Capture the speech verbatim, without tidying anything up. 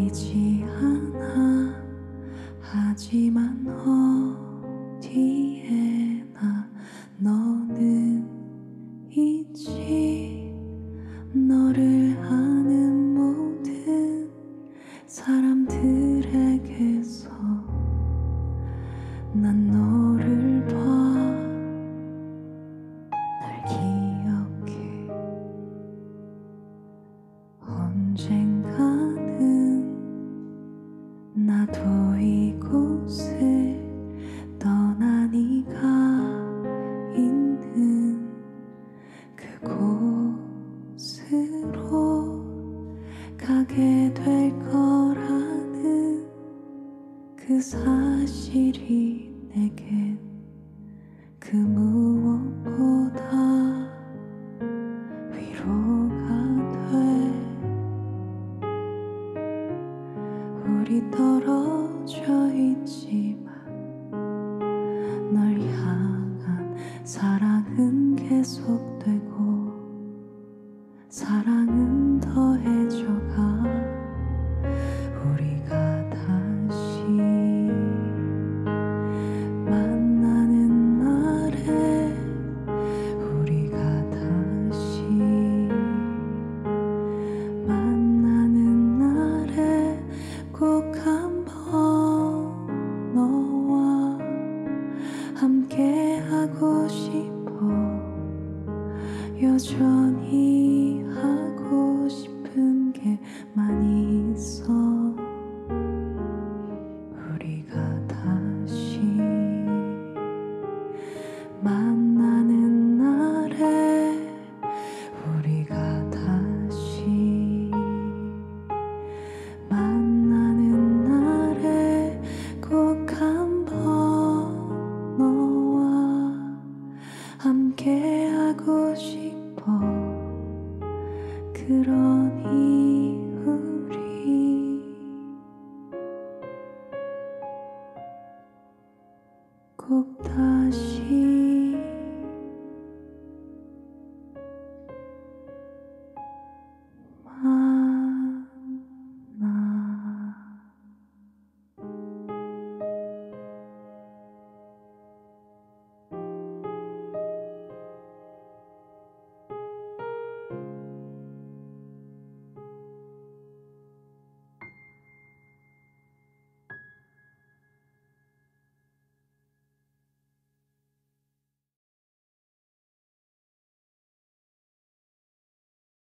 보이지 않아. 하지만 어디에나 너는 있지. 너를 아는 모든 사람들에게서 난 너를 봐. 널 기억해. 언젠가는 나도 이곳을 떠나 네가 있는 그곳으로 가게 될 거라는 그 사실이 내겐 그 무엇보다 위로가 돼. 우리 떨어져 있지만 널 향한 사랑은 계속되고 사랑은 더해져가. 우리가 다시 만나는 날에 우리가 다시 만나는 날에 꼭 한번 너와 함께 하고 싶어. 여전히 하고 싶은 게 많이 있어.